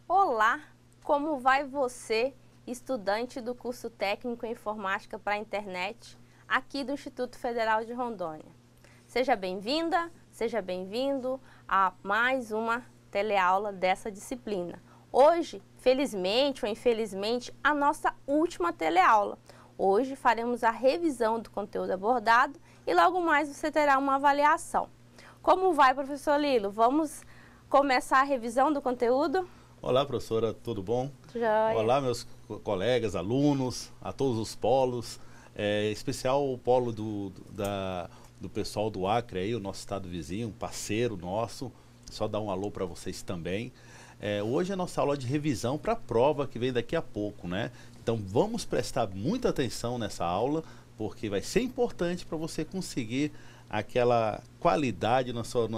Olá, como vai você, estudante do curso técnico em informática para a internet, aqui do Instituto Federal de Rondônia? Seja bem-vinda, seja bem-vindo a mais uma teleaula dessa disciplina. Hoje, felizmente ou infelizmente, a nossa última teleaula. Hoje faremos a revisão do conteúdo abordado e logo mais você terá uma avaliação. Como vai, professor Lilo? Vamos começar a revisão do conteúdo? Olá, professora, tudo bom? Joia. Olá, meus colegas, alunos, a todos os polos, em especial o polo do pessoal do Acre, aí, o nosso estado vizinho, parceiro nosso, só dar um alô para vocês também. Hoje é a nossa aula de revisão para a prova que vem daqui a pouco, né? Então vamos prestar muita atenção nessa aula, porque vai ser importante para você conseguir aquela qualidade no seu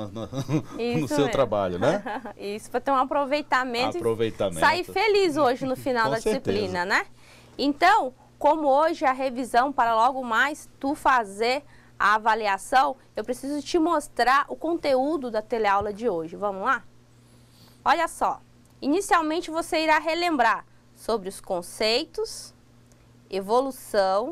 trabalho, né? Isso, para ter um aproveitamento. Aproveitamento. Sair feliz hoje no final da disciplina, né? Então, como hoje é a revisão para logo mais tu fazer a avaliação, eu preciso te mostrar o conteúdo da teleaula de hoje. Vamos lá? Olha só, inicialmente você irá relembrar sobre os conceitos, evolução,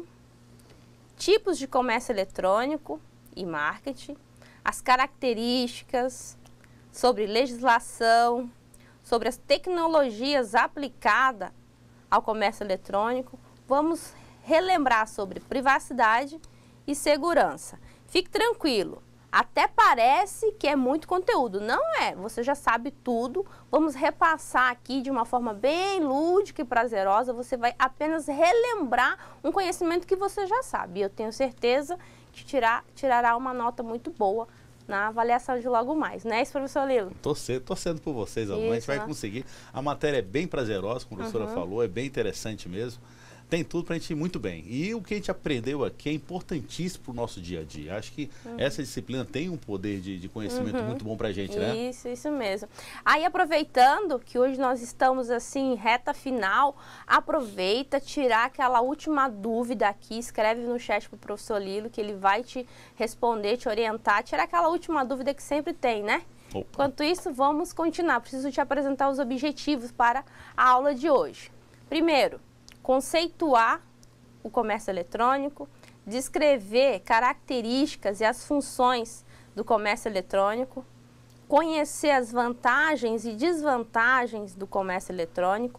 tipos de comércio eletrônico e marketing, as características, sobre legislação, sobre as tecnologias aplicadas ao comércio eletrônico. Vamos relembrar sobre privacidade e segurança. Fique tranquilo, até parece que é muito conteúdo, não é, você já sabe tudo. Vamos repassar aqui de uma forma bem lúdica e prazerosa, você vai apenas relembrar um conhecimento que você já sabe. E eu tenho certeza que tirará uma nota muito boa na avaliação de logo mais, não é isso, professor Lilo? Torcendo por vocês, alunos, a gente vai conseguir. A matéria é bem prazerosa, como a professora falou, é bem interessante mesmo. Tem tudo para a gente ir muito bem. E o que a gente aprendeu aqui é importantíssimo para o nosso dia a dia. Acho que essa disciplina tem um poder de conhecimento muito bom para a gente, né? Isso mesmo. Aí, aproveitando que hoje nós estamos assim, em reta final, aproveita, tirar aquela última dúvida aqui, escreve no chat para o professor Lilo, que ele vai te responder, te orientar, tirar aquela última dúvida que sempre tem, né? Opa. Enquanto isso, vamos continuar. Preciso te apresentar os objetivos para a aula de hoje. Primeiro, conceituar o comércio eletrônico, descrever características e as funções do comércio eletrônico, conhecer as vantagens e desvantagens do comércio eletrônico,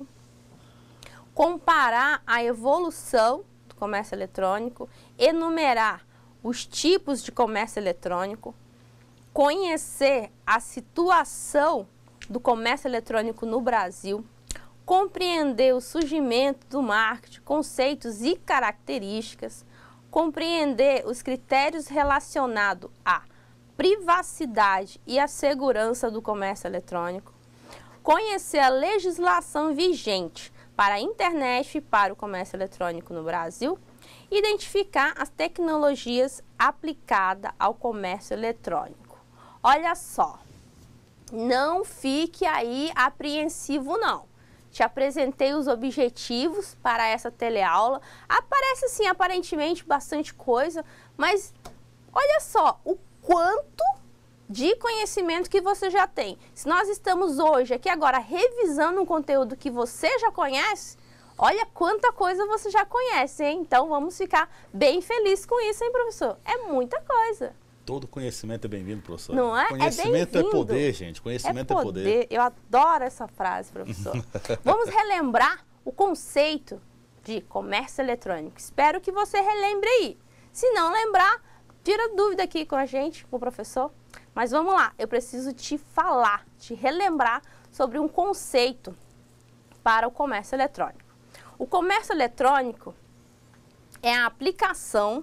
comparar a evolução do comércio eletrônico, enumerar os tipos de comércio eletrônico, conhecer a situação do comércio eletrônico no Brasil, compreender o surgimento do marketing, conceitos e características, compreender os critérios relacionados à privacidade e à segurança do comércio eletrônico, conhecer a legislação vigente para a internet e para o comércio eletrônico no Brasil, identificar as tecnologias aplicadas ao comércio eletrônico. Olha só, não fique aí apreensivo não. Te apresentei os objetivos para essa teleaula. Aparece assim, aparentemente, bastante coisa, mas olha só o quanto de conhecimento que você já tem. Se nós estamos hoje aqui agora revisando um conteúdo que você já conhece, olha quanta coisa você já conhece, hein? Então vamos ficar bem felizes com isso, hein, professor? É muita coisa. Todo conhecimento é bem-vindo, professor. Não é? Conhecimento é poder, gente. Conhecimento é poder. Eu adoro essa frase, professor. Vamos relembrar o conceito de comércio eletrônico. Espero que você relembre aí. Se não lembrar, tira dúvida aqui com a gente, com o professor. Mas vamos lá, eu preciso te falar, te relembrar sobre um conceito para o comércio eletrônico. O comércio eletrônico é a aplicação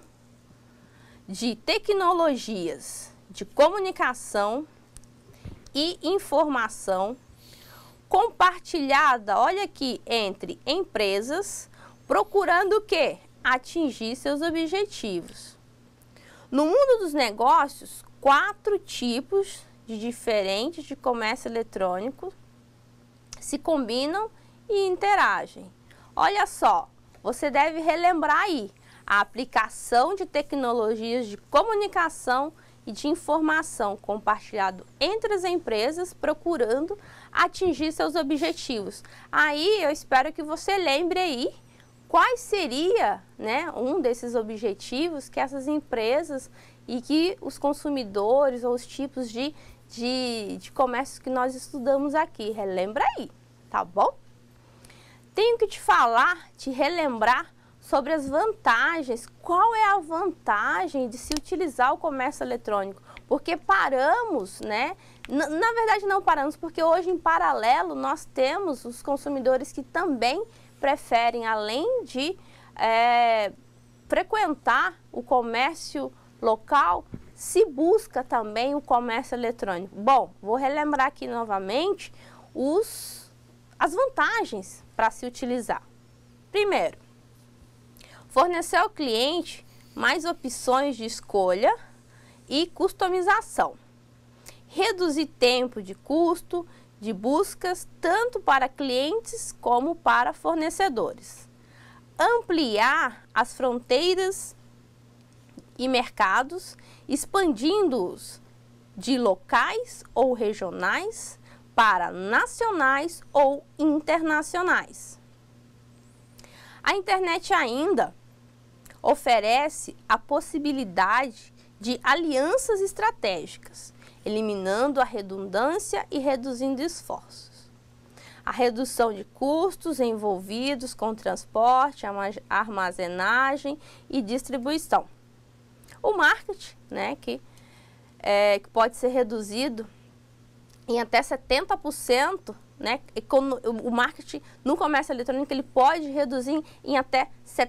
de tecnologias de comunicação e informação compartilhada, olha aqui, entre empresas, procurando o quê? Atingir seus objetivos. No mundo dos negócios, 4 tipos diferentes de comércio eletrônico se combinam e interagem. Olha só, você deve relembrar aí a aplicação de tecnologias de comunicação e de informação compartilhado entre as empresas procurando atingir seus objetivos. Aí eu espero que você lembre aí quais seria, né, um desses objetivos que essas empresas e que os consumidores ou os tipos de comércio que nós estudamos aqui. Relembra aí, tá bom? Tenho que te falar, te relembrar sobre as vantagens. Qual é a vantagem de se utilizar o comércio eletrônico? Porque paramos, né? Na verdade não paramos, porque hoje em paralelo nós temos os consumidores que também preferem, além de frequentar o comércio local, se busca também o comércio eletrônico. Bom, vou relembrar aqui novamente as vantagens para se utilizar. Primeiro, fornecer ao cliente mais opções de escolha e customização. Reduzir tempo de custo de buscas tanto para clientes como para fornecedores. Ampliar as fronteiras e mercados, expandindo-os de locais ou regionais para nacionais ou internacionais. A internet ainda oferece a possibilidade de alianças estratégicas, eliminando a redundância e reduzindo esforços. A redução de custos envolvidos com transporte, armazenagem e distribuição. O marketing, né, que pode ser reduzido em até 70%, né, o marketing no comércio eletrônico ele pode reduzir em até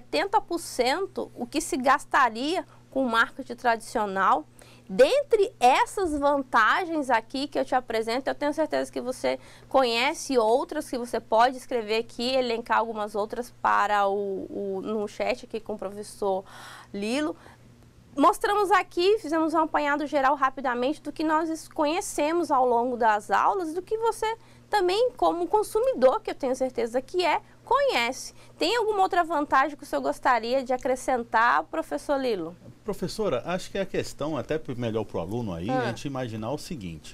70% o que se gastaria com o marketing tradicional. Dentre essas vantagens aqui que eu te apresento, eu tenho certeza que você conhece outras que você pode escrever aqui, elencar algumas outras para no chat aqui com o professor Lilo. Mostramos aqui, fizemos um apanhado geral rapidamente do que nós conhecemos ao longo das aulas, do que você também, como consumidor, que eu tenho certeza que conhece. Tem alguma outra vantagem que o senhor gostaria de acrescentar, professor Lilo? Professora, acho que a questão, até melhor para o aluno aí, é a gente imaginar o seguinte.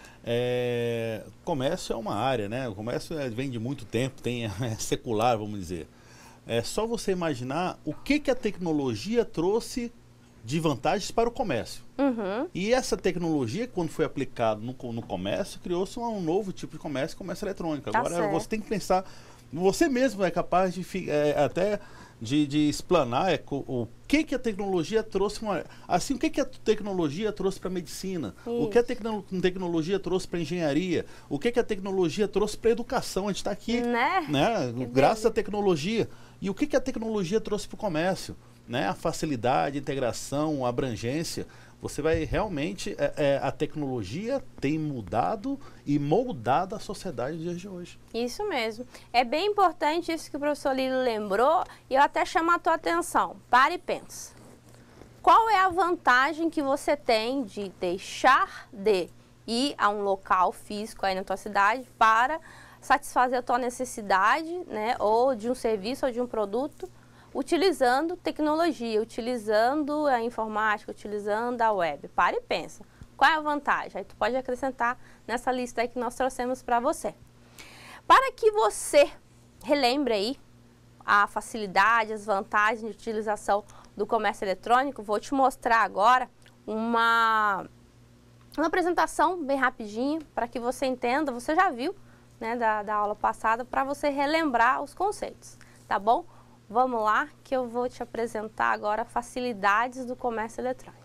Comércio é uma área, né? O comércio vem de muito tempo, é secular, vamos dizer. É só você imaginar o que a tecnologia trouxe de vantagens para o comércio. E essa tecnologia, quando foi aplicada no comércio, criou-se um novo tipo de comércio eletrônico. Agora você tem que pensar, você mesmo é capaz de até de explanar o que a tecnologia trouxe, assim, o que a tecnologia trouxe para a medicina, o que a tecnologia trouxe para a engenharia, o que a tecnologia trouxe para a educação. A gente está aqui, né, graças à tecnologia. E o que a tecnologia trouxe para o comércio? Né, a facilidade, a integração, a abrangência. Você vai realmente, a tecnologia tem mudado e moldado a sociedade dos dias de hoje. Isso mesmo. É bem importante isso que o professor Lilo lembrou e eu até chamo a tua atenção. Para e pensa. Qual é a vantagem que você tem de deixar de ir a um local físico aí na tua cidade para satisfazer a tua necessidade, né, ou de um serviço ou de um produto, utilizando tecnologia, utilizando a informática, utilizando a web? Para e pensa. Qual é a vantagem? Aí tu pode acrescentar nessa lista aí que nós trouxemos para você. Para que você relembre aí a facilidade, as vantagens de utilização do comércio eletrônico, vou te mostrar agora uma apresentação bem rapidinho para que você entenda. Você já viu, né, da aula passada, para você relembrar os conceitos, tá bom? Vamos lá, que eu vou te apresentar agora facilidades do comércio eletrônico.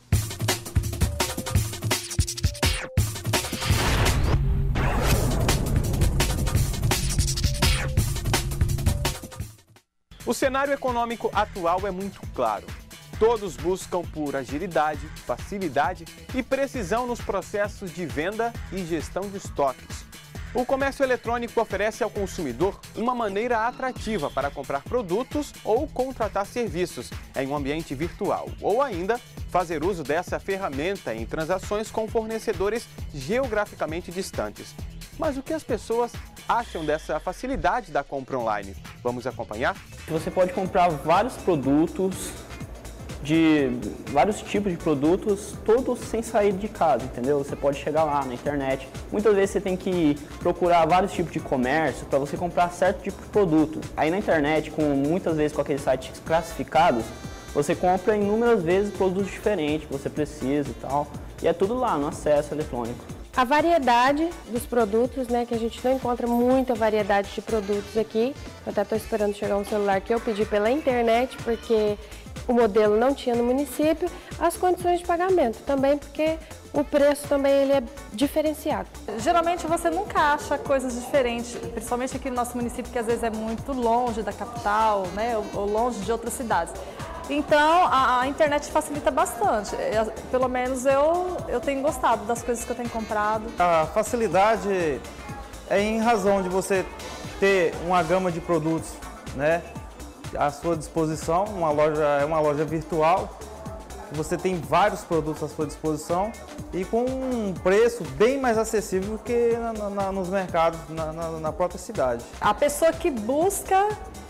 O cenário econômico atual é muito claro. Todos buscam por agilidade, facilidade e precisão nos processos de venda e gestão de estoques. O comércio eletrônico oferece ao consumidor uma maneira atrativa para comprar produtos ou contratar serviços em um ambiente virtual, ou ainda fazer uso dessa ferramenta em transações com fornecedores geograficamente distantes. Mas o que as pessoas acham dessa facilidade da compra online? Vamos acompanhar? Você pode comprar vários produtos de vários tipos de produtos, todos sem sair de casa, entendeu? Você pode chegar lá na internet. Muitas vezes você tem que procurar vários tipos de comércio para você comprar certo tipo de produto. Aí na internet, muitas vezes com aqueles sites classificados, você compra inúmeras vezes produtos diferentes que você precisa e tal. E é tudo lá no acesso eletrônico. A variedade dos produtos, né, que a gente não encontra muita variedade de produtos aqui. Eu até estou esperando chegar um celular que eu pedi pela internet, porque o modelo não tinha no município. As condições de pagamento também, porque o preço também ele é diferenciado. Geralmente você nunca acha coisas diferentes, principalmente aqui no nosso município, que às vezes é muito longe da capital, né, ou longe de outras cidades. Então, a internet facilita bastante. Pelo menos eu tenho gostado das coisas que eu tenho comprado. A facilidade é em razão de você ter uma gama de produtos, né, à sua disposição. É uma loja virtual, você tem vários produtos à sua disposição e com um preço bem mais acessível que nos mercados, na própria cidade. A pessoa que busca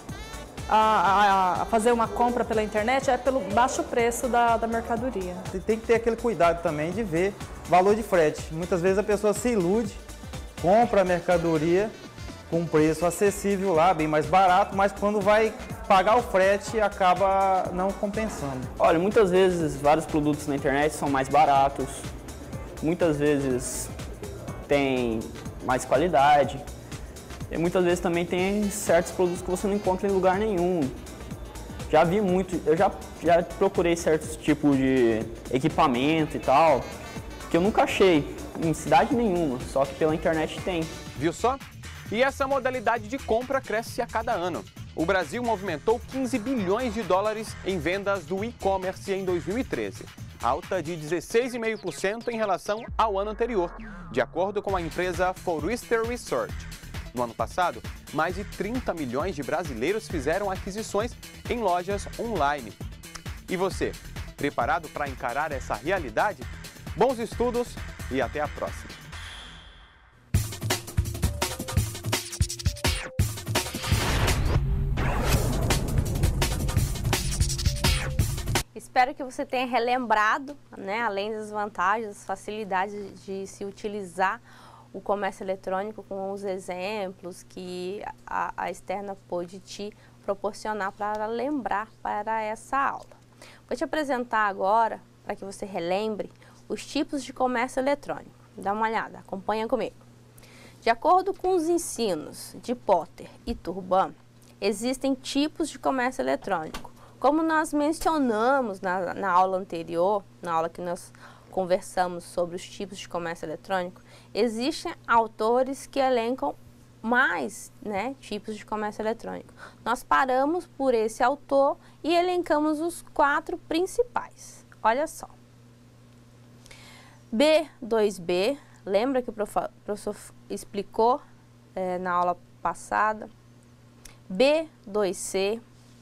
a fazer uma compra pela internet é pelo baixo preço da mercadoria. Tem que ter aquele cuidado também de ver valor de frete. Muitas vezes a pessoa se ilude, compra a mercadoria com um preço acessível lá, bem mais barato, mas quando vai pagar o frete acaba não compensando. Olha, muitas vezes vários produtos na internet são mais baratos, muitas vezes tem mais qualidade. E muitas vezes também tem certos produtos que você não encontra em lugar nenhum. Já vi muito, eu já procurei certos tipos de equipamento e tal, que eu nunca achei em cidade nenhuma, só que pela internet tem. Viu só? E essa modalidade de compra cresce a cada ano. O Brasil movimentou 15 bilhões de dólares em vendas do e-commerce em 2013, alta de 16,5% em relação ao ano anterior, de acordo com a empresa Forrester Research. No ano passado, mais de 30 milhões de brasileiros fizeram aquisições em lojas online. E você, preparado para encarar essa realidade? Bons estudos e até a próxima! Espero que você tenha relembrado, né, além das vantagens, das facilidades de se utilizar o comércio eletrônico, com os exemplos que a Externa pôde te proporcionar para lembrar para essa aula. Vou te apresentar agora, para que você relembre, os tipos de comércio eletrônico. Dá uma olhada, acompanha comigo. De acordo com os ensinos de Potter e Turban, existem tipos de comércio eletrônico. Como nós mencionamos na aula anterior, na aula que nós conversamos sobre os tipos de comércio eletrônico, existem autores que elencam mais, né, tipos de comércio eletrônico. Nós paramos por esse autor e elencamos os 4 principais. Olha só. B2B, lembra que o professor explicou na aula passada? B2C,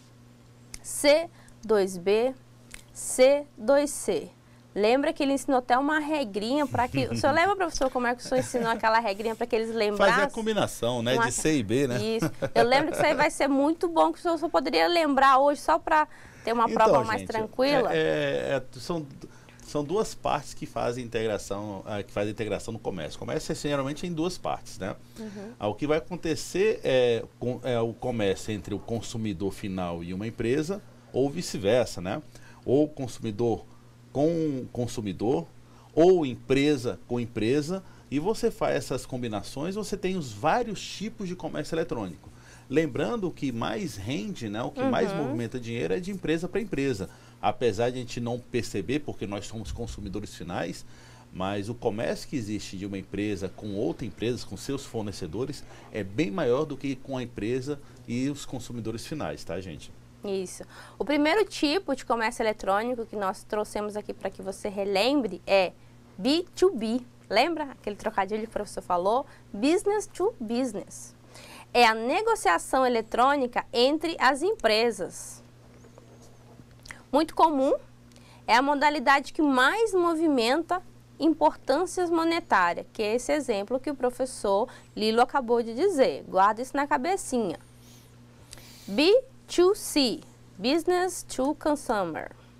C2B, C2C. Lembra que ele ensinou até uma regrinha para que... O senhor lembra, professor, como é que o senhor ensinou aquela regrinha para que eles lembrassem? Fazer a combinação, né, de C e B, né? Isso. Eu lembro que isso aí vai ser muito bom, que o senhor poderia lembrar hoje só para ter uma prova mais tranquila. São duas partes que fazem integração, no comércio. O comércio é geralmente em 2 partes, né? O que vai acontecer é o comércio entre o consumidor final e uma empresa, ou vice-versa, né? Ou consumidor com consumidor, ou empresa com empresa, e você faz essas combinações, você tem os vários tipos de comércio eletrônico. Lembrando que mais rende, né, o que mais movimenta dinheiro é de empresa para empresa. Apesar de a gente não perceber, porque nós somos consumidores finais, mas o comércio que existe de uma empresa com outra empresa, com seus fornecedores, é bem maior do que com a empresa e os consumidores finais, tá, gente? Isso. O primeiro tipo de comércio eletrônico que nós trouxemos aqui para que você relembre é B2B. Lembra aquele trocadilho que o professor falou? Business to business. É a negociação eletrônica entre as empresas. Muito comum, é a modalidade que mais movimenta importâncias monetárias, que é esse exemplo que o professor Lilo acabou de dizer. Guarda isso na cabecinha. B2C, Business to Consumer.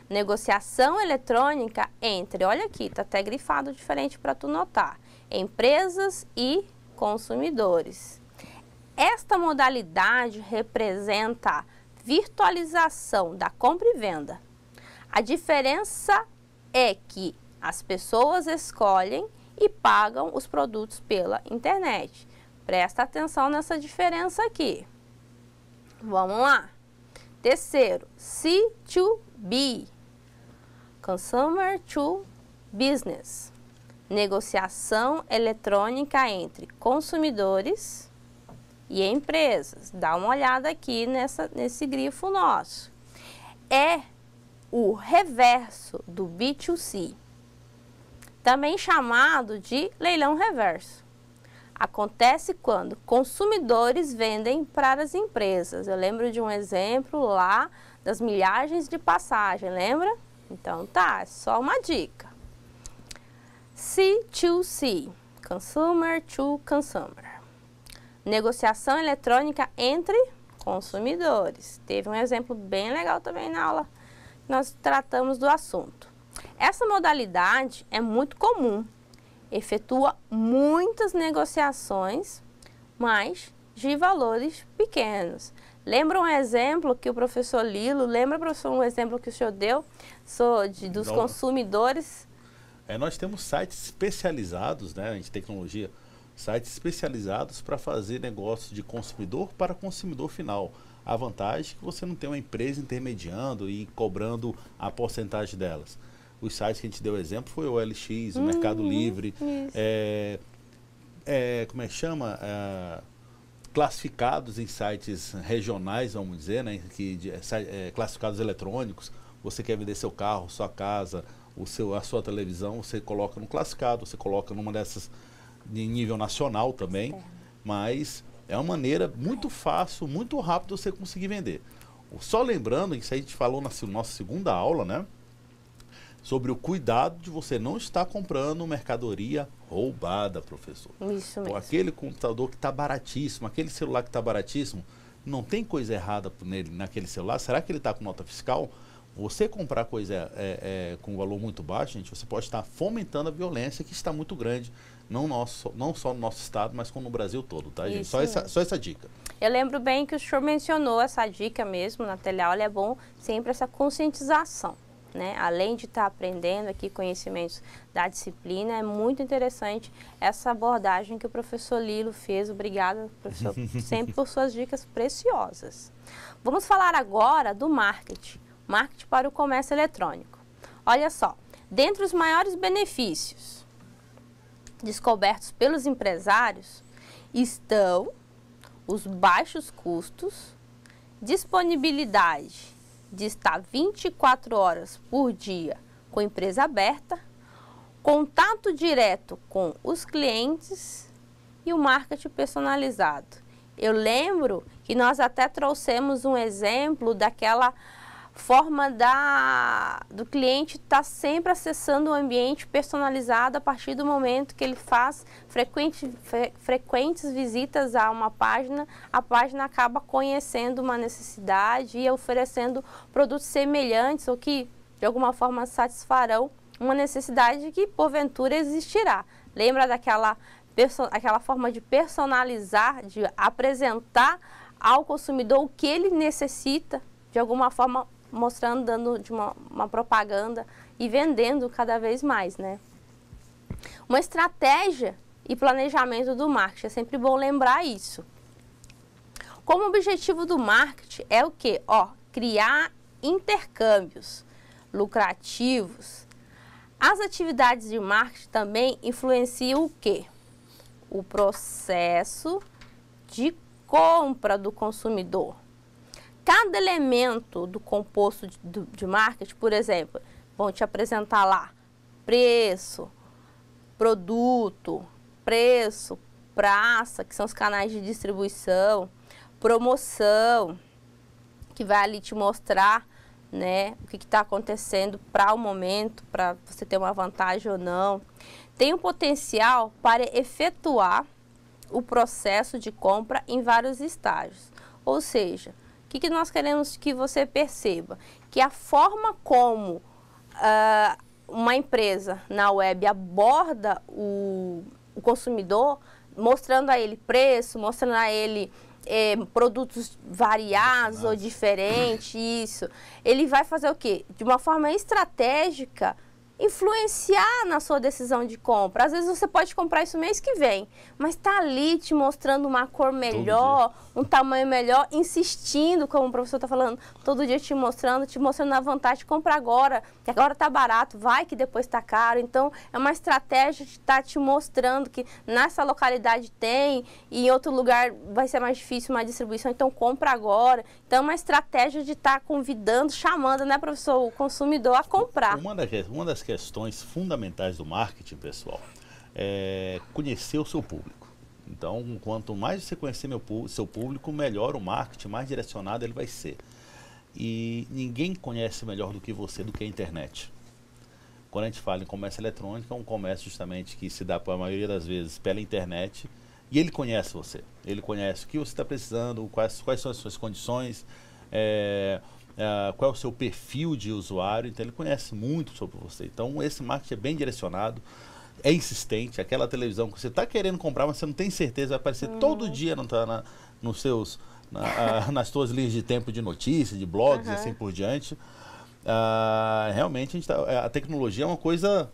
Negociação eletrônica entre, olha aqui, tá até grifado diferente para tu notar, empresas e consumidores. Esta modalidade representa a virtualização da compra e venda. A diferença é que as pessoas escolhem e pagam os produtos pela internet. Presta atenção nessa diferença aqui. Vamos lá. Terceiro, C2B, Consumer to Business. Negociação eletrônica entre consumidores e empresas. Dá uma olhada aqui nesse grifo nosso. É o reverso do B2C, também chamado de leilão reverso. Acontece quando consumidores vendem para as empresas. Eu lembro de um exemplo lá das milhagens de passagem, lembra? Então tá, é só uma dica. C2C, Consumer to Consumer. Negociação eletrônica entre consumidores. Teve um exemplo bem legal também na aula que nós tratamos do assunto. Essa modalidade é muito comum. Efetua muitas negociações, mas de valores pequenos. Lembra um exemplo que o professor Lilo, lembra, professor, um exemplo que o senhor deu dos consumidores? Nós temos sites especializados, né, em tecnologia, sites especializados para fazer negócios de consumidor para consumidor final. A vantagem é que você não tem uma empresa intermediando e cobrando a porcentagem delas. Os sites que a gente deu exemplo foi o OLX, o Mercado Livre, como é que chama? Classificados em sites regionais, vamos dizer, né? Classificados eletrônicos. Você quer vender seu carro, sua casa, a sua televisão, você coloca no classificado, você coloca numa dessas de nível nacional também, mas é uma maneira muito fácil, muito rápido você conseguir vender. Só lembrando, isso aí a gente falou na nossa segunda aula, né? Sobre o cuidado de você não estar comprando mercadoria roubada, professor. Isso mesmo. Aquele computador que está baratíssimo, aquele celular que está baratíssimo, não tem coisa errada nele, naquele celular? Será que ele está com nota fiscal? Você comprar coisa com valor muito baixo, gente, você pode estar fomentando a violência que está muito grande, não só no nosso estado, mas como no Brasil todo, tá, gente? Só essa dica. Eu lembro bem que o senhor mencionou essa dica mesmo na teleaula, é bom sempre essa conscientização. Né? Além de estar aprendendo aqui conhecimentos da disciplina, é muito interessante essa abordagem que o professor Lilo fez. Obrigada, professor, sempre por suas dicas preciosas. Vamos falar agora do marketing. Marketing para o comércio eletrônico. Olha só, dentre os maiores benefícios descobertos pelos empresários estão os baixos custos, disponibilidade de estar 24 horas por dia com empresa aberta, contato direto com os clientes e o marketing personalizado. Eu lembro que nós até trouxemos um exemplo daquela forma do cliente estar sempre acessando o ambiente personalizado a partir do momento que ele faz frequentes visitas a uma página, a página acaba conhecendo uma necessidade e oferecendo produtos semelhantes ou que de alguma forma satisfarão uma necessidade que porventura existirá. Lembra daquela forma de personalizar, de apresentar ao consumidor o que ele necessita, de alguma forma mostrando, dando de uma propaganda e vendendo cada vez mais, né? Uma estratégia e planejamento do marketing, é sempre bom lembrar isso. Como objetivo do marketing é o quê? Criar intercâmbios lucrativos. As atividades de marketing também influenciam o quê? O processo de compra do consumidor. Cada elemento do composto de marketing, por exemplo, vão te apresentar lá preço, produto, preço, praça, que são os canais de distribuição, promoção, que vai ali te mostrar, né, o que está acontecendo para o momento, para você ter uma vantagem ou não. Tem um potencial para efetuar o processo de compra em vários estágios, ou seja, o que nós queremos que você perceba? Que a forma como uma empresa na web aborda o consumidor, mostrando a ele preço, mostrando a ele produtos variados ou diferentes, isso. Ele vai fazer o quê? De uma forma estratégica, influenciar na sua decisão de compra. Às vezes você pode comprar isso mês que vem, mas está ali te mostrando uma cor melhor, um tamanho melhor, insistindo, como o professor está falando, todo dia te mostrando a vantagem de comprar agora, que agora está barato, vai que depois está caro. Então, é uma estratégia de estar te mostrando que nessa localidade tem e em outro lugar vai ser mais difícil uma distribuição, então compra agora. Então, é uma estratégia de estar convidando, chamando, né, professor, o consumidor a comprar. Uma das questões fundamentais do marketing, pessoal, é conhecer o seu público. Então, quanto mais você conhecer seu público, melhor o marketing, mais direcionado ele vai ser. E ninguém conhece melhor do que você, do que a internet. Quando a gente fala em comércio eletrônico, é um comércio justamente que se dá, para a maioria das vezes, pela internet, e ele conhece você. Ele conhece o que você está precisando, quais são as suas condições, qual é o seu perfil de usuário, então ele conhece muito sobre você. Então esse marketing é bem direcionado, é insistente, aquela televisão que você está querendo comprar, mas você não tem certeza, vai aparecer todo dia nas suas linhas de tempo de notícias, de blogs e assim por diante. Realmente a tecnologia é uma coisa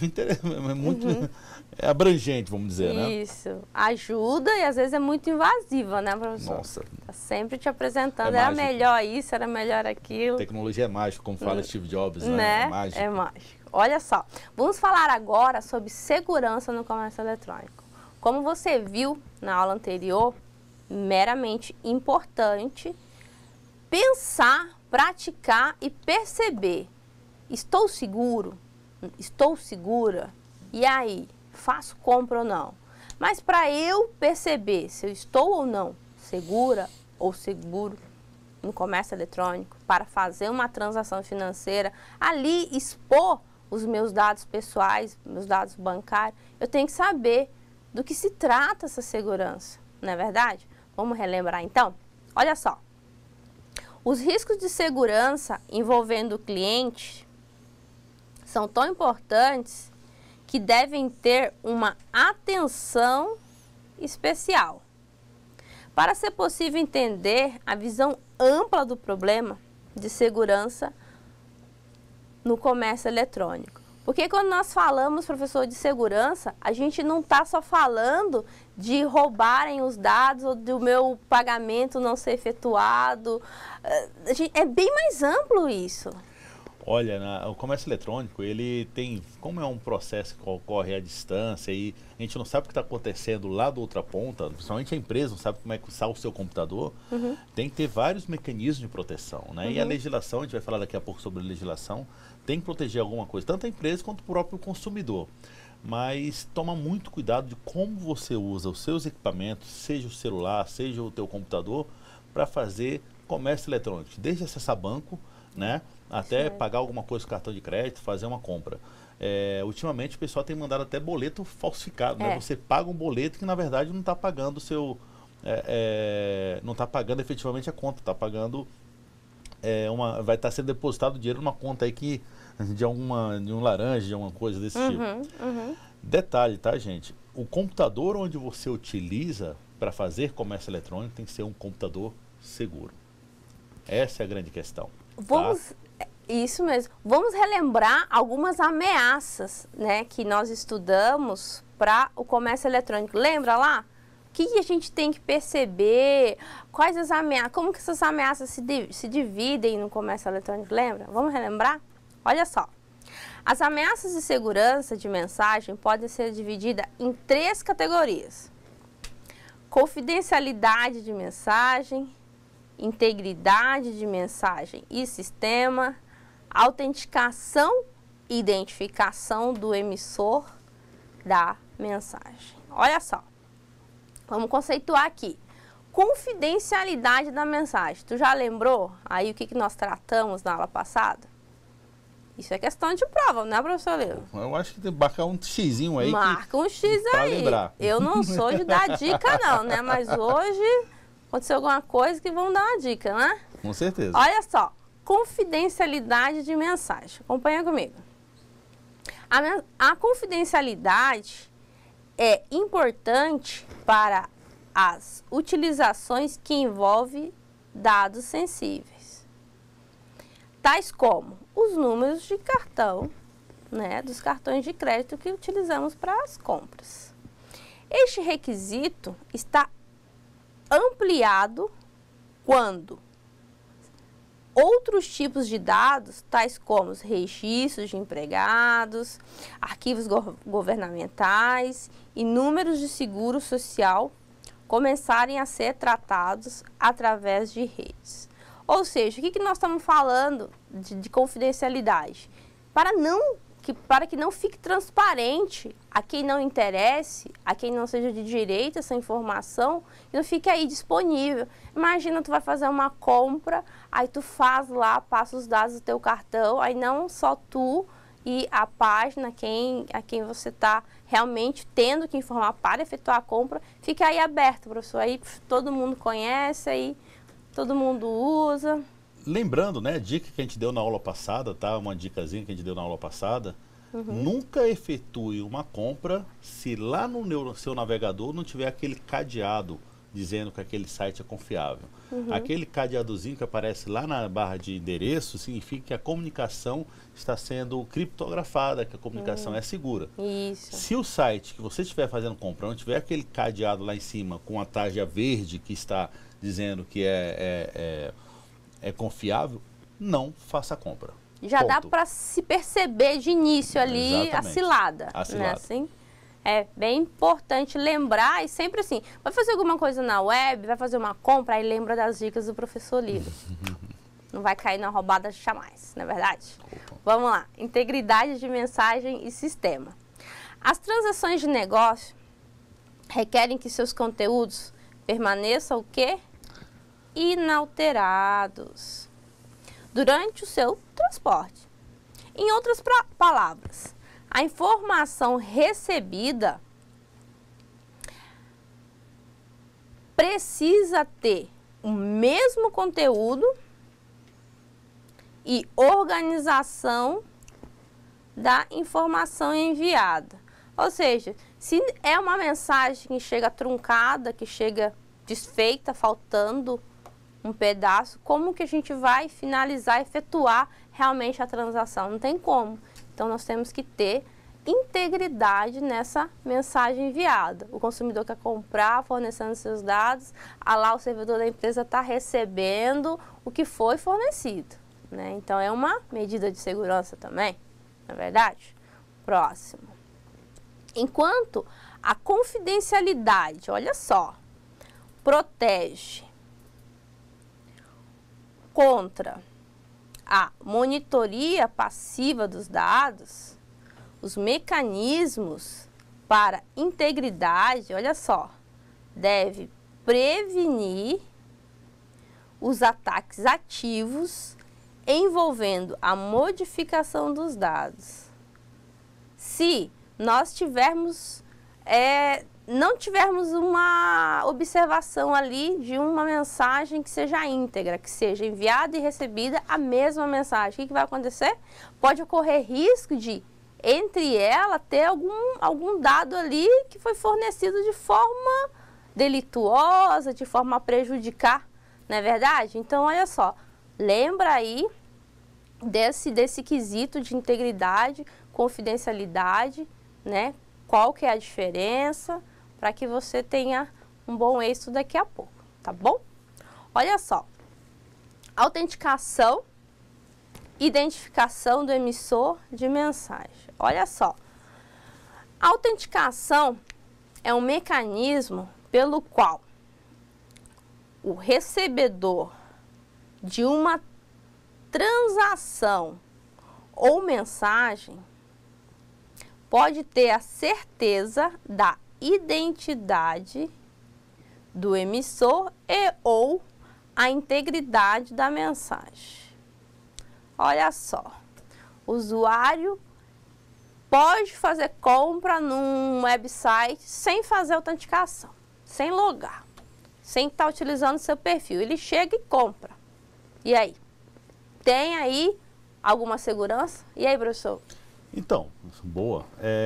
muito abrangente, vamos dizer, né? Isso, ajuda e às vezes é muito invasiva, né, professor? Nossa. Tá sempre te apresentando, era melhor isso, era melhor aquilo. Tecnologia é mágica, como fala Steve Jobs, né? É mágico. É mágico. Olha só, vamos falar agora sobre segurança no comércio eletrônico. Como você viu na aula anterior, meramente importante pensar, praticar e perceber. Estou seguro? Estou segura? E aí, faço compra ou não? Mas para eu perceber se eu estou ou não segura ou seguro no comércio eletrônico, para fazer uma transação financeira, ali expor os meus dados pessoais, meus dados bancários, eu tenho que saber do que se trata essa segurança, não é verdade? Vamos relembrar então? Olha só, os riscos de segurança envolvendo o cliente são tão importantes que devem ter uma atenção especial. Para ser possível entender a visão ampla do problema de segurança no comércio eletrônico. Porque quando nós falamos, professor, de segurança, a gente não está só falando de roubarem os dados ou do meu pagamento não ser efetuado. É bem mais amplo isso. Olha, o comércio eletrônico, ele tem, como é um processo que ocorre à distância e a gente não sabe o que está acontecendo lá da outra ponta, principalmente a empresa não sabe como é que está o seu computador, tem que ter vários mecanismos de proteção, né? E a legislação, a gente vai falar daqui a pouco sobre a legislação, tem que proteger alguma coisa, tanto a empresa quanto o próprio consumidor. Mas toma muito cuidado de como você usa os seus equipamentos, seja o celular, seja o teu computador, para fazer comércio eletrônico, desde acessar banco, né? Até pagar alguma coisa com cartão de crédito, fazer uma compra. Ultimamente o pessoal tem mandado até boleto falsificado, né? Você paga um boleto que na verdade não está pagando o seu... não está pagando efetivamente a conta, está pagando... vai estar sendo depositado dinheiro numa conta aí que, de um laranja, de alguma coisa desse tipo. Detalhe, tá, gente? O computador onde você utiliza para fazer comércio eletrônico tem que ser um computador seguro. Essa é a grande questão. Isso mesmo. Vamos relembrar algumas ameaças, né, que nós estudamos para o comércio eletrônico. Lembra lá? O que a gente tem que perceber? Quais as ameaças? Como que essas ameaças se dividem no comércio eletrônico? Lembra? Vamos relembrar? Olha só. As ameaças de segurança de mensagem podem ser divididas em 3 categorias: confidencialidade de mensagem, integridade de mensagem e sistema, autenticação e identificação do emissor da mensagem. Olha só, vamos conceituar aqui. Confidencialidade da mensagem. Tu já lembrou aí o que nós tratamos na aula passada? Isso é questão de prova, não é, professor Leo? Eu acho que tem que marcar um xizinho aí. Marca um X aí. Lembrar. Eu não sou de dar dica não, né? Mas hoje aconteceu alguma coisa que vão dar uma dica, né? Com certeza. Olha só, confidencialidade de mensagem. Acompanha comigo. A confidencialidade é importante para as utilizações que envolvem dados sensíveis, tais como os números de cartão, né, dos cartões de crédito que utilizamos para as compras. Este requisito está ampliado quando outros tipos de dados, tais como os registros de empregados, arquivos governamentais e números de seguro social, começarem a ser tratados através de redes. Ou seja, o que nós estamos falando de confidencialidade? Para que não fique transparente a quem não interesse, a quem não seja de direito essa informação, e não fique aí disponível. Imagina, tu vai fazer uma compra, aí tu faz lá, passa os dados do teu cartão, aí não só tu e a página a quem você está realmente tendo que informar para efetuar a compra, fica aí aberto, professor. Aí todo mundo conhece, aí todo mundo usa. Lembrando, né, a dica que a gente deu na aula passada, tá? Uma dicasinha que a gente deu na aula passada. Nunca efetue uma compra se lá no seu navegador não tiver aquele cadeado dizendo que aquele site é confiável. Aquele cadeadozinho que aparece lá na barra de endereço significa que a comunicação está sendo criptografada, que a comunicação é segura. Isso. Se o site que você estiver fazendo compra não tiver aquele cadeado lá em cima com a tarja verde que está dizendo que é confiável, não faça a compra. Já dá para se perceber de início ali. Exatamente. A cilada. Né, assim? É bem importante lembrar, e sempre assim, vai fazer alguma coisa na web, vai fazer uma compra, aí lembra das dicas do professor Lido. Não vai cair na roubada jamais, não é verdade? Vamos lá, integridade de mensagem e sistema. As transações de negócio requerem que seus conteúdos permaneçam o quê? Inalterados durante o seu transporte. Em outras palavras, a informação recebida precisa ter o mesmo conteúdo e organização da informação enviada. Ou seja, se é uma mensagem que chega truncada, que chega desfeita, faltando um pedaço, como que a gente vai finalizar, efetuar realmente a transação? Não tem como. Então, nós temos que ter integridade nessa mensagem enviada. O consumidor quer comprar, fornecendo seus dados, lá o servidor da empresa está recebendo o que foi fornecido, né? Então, é uma medida de segurança também, não é verdade? Próximo. Enquanto a confidencialidade, olha só, protege contra a monitoria passiva dos dados, os mecanismos para integridade, olha só, deve prevenir os ataques ativos envolvendo a modificação dos dados. Se nós não tivermos uma observação ali de uma mensagem que seja íntegra, que seja enviada e recebida a mesma mensagem, o que vai acontecer? Pode ocorrer risco de, entre ela, ter algum dado ali que foi fornecido de forma delituosa, de forma a prejudicar, não é verdade? Então, olha só, lembra aí desse quesito de integridade, confidencialidade, né? Qual que é a diferença, para que você tenha um bom êxito daqui a pouco, tá bom? Olha só, autenticação, identificação do emissor de mensagem. Olha só, a autenticação é um mecanismo pelo qual o recebedor de uma transação ou mensagem pode ter a certeza da identidade do emissor e ou a integridade da mensagem. Olha só, o usuário pode fazer compra num website sem fazer autenticação, sem logar. sem estar utilizando seu perfil. Ele chega e compra. E aí? Tem aí alguma segurança? E aí, professor? Então, boa.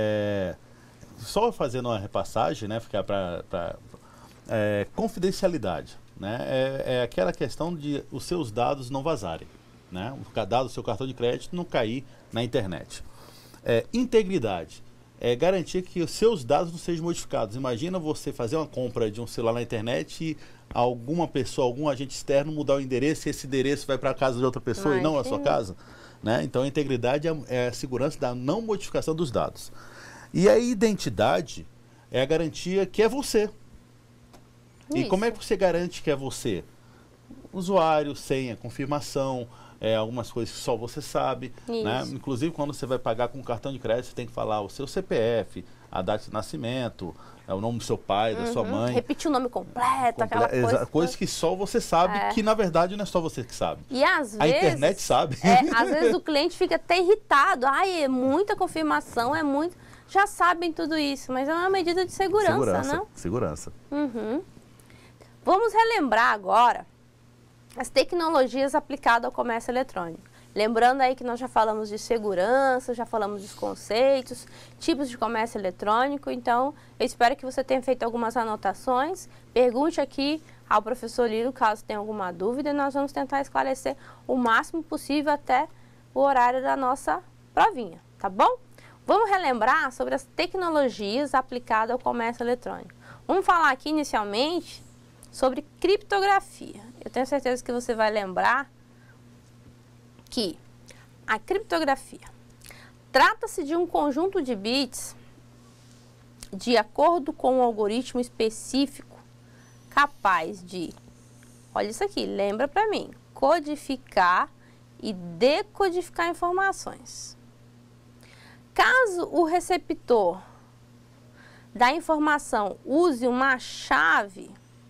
Só fazendo uma repassagem, né, ficar para confidencialidade, né, é aquela questão de os seus dados não vazarem, né, o dado do seu cartão de crédito não cair na internet. Integridade é garantir que os seus dados não sejam modificados. Imagina você fazer uma compra de um celular na internet e alguma pessoa, algum agente externo mudar o endereço e esse endereço vai para a casa de outra pessoa e não a sua casa. Né? Então, a integridade é a segurança da não modificação dos dados. E a identidade é a garantia que é você. Isso. E como é que você garante que é você? Usuário, senha, confirmação, algumas coisas que só você sabe. Né? Inclusive, quando você vai pagar com cartão de crédito, você tem que falar o seu CPF, a data de nascimento, o nome do seu pai, da sua mãe. Repetir o nome completo, aquela coisa. Coisas que só você sabe, que na verdade não é só você que sabe. E às vezes... A internet sabe. Às vezes o cliente fica até irritado. Ai, é muita confirmação, é muito... Já sabem tudo isso, mas é uma medida de segurança, não? Segurança. Vamos relembrar agora as tecnologias aplicadas ao comércio eletrônico. Lembrando aí que nós já falamos de segurança, já falamos dos conceitos, tipos de comércio eletrônico. Então, eu espero que você tenha feito algumas anotações. Pergunte aqui ao professor Liro caso tenha alguma dúvida e nós vamos tentar esclarecer o máximo possível até o horário da nossa provinha, tá bom? Vamos relembrar sobre as tecnologias aplicadas ao comércio eletrônico. Vamos falar aqui inicialmente sobre criptografia. Eu tenho certeza que você vai lembrar que a criptografia trata-se de um conjunto de bits de acordo com um algoritmo específico capaz de, olha isso aqui, lembra para mim, codificar e decodificar informações. Caso o receptor da informação use uma chave